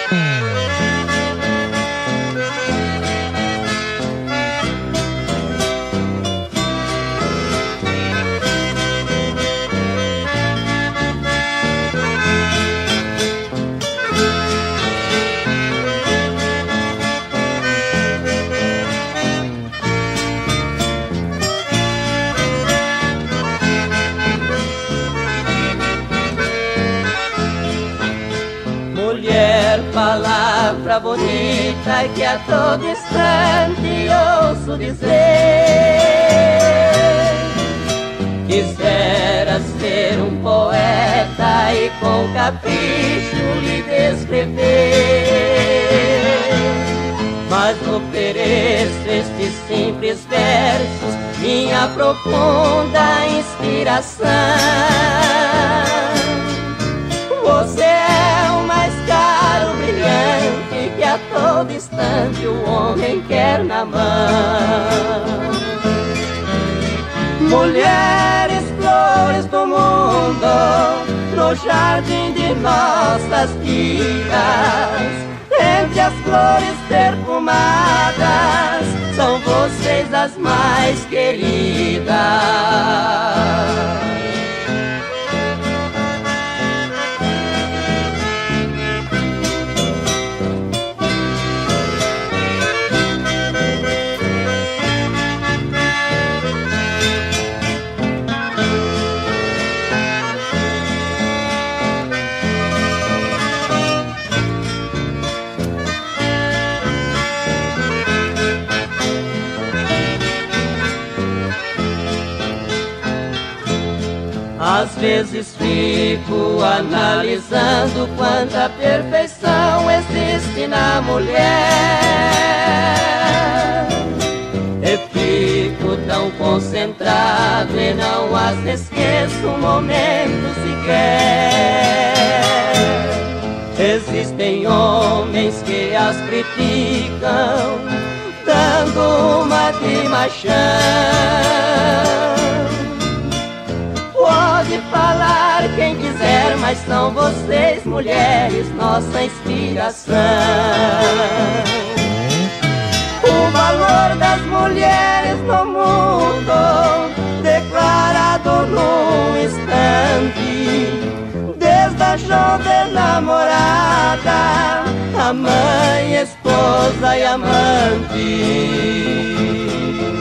Mulher, palavra bonita que a todo instante ouço dizer. Quisera ser um poeta e com capricho lhe descrever, mas ofereço estes simples versos, minha profunda inspiração. Você é o mais caro brilhante que a todo instante o homem quer na mão. Mulheres, flores do mundo, no jardim de nossas vidas, entre as flores perfumadas, são vocês as mais queridas. Às vezes fico analisando quanta perfeição existe na mulher, e fico tão concentrado e não as esqueço um momento sequer. Existem homens que as criticam, dando uma de machão. Pode falar quem quiser, mas são vocês, mulheres, nossa inspiração. O valor das mulheres no mundo, declarado num instante, desde a jovem namorada, a mãe, esposa e amante.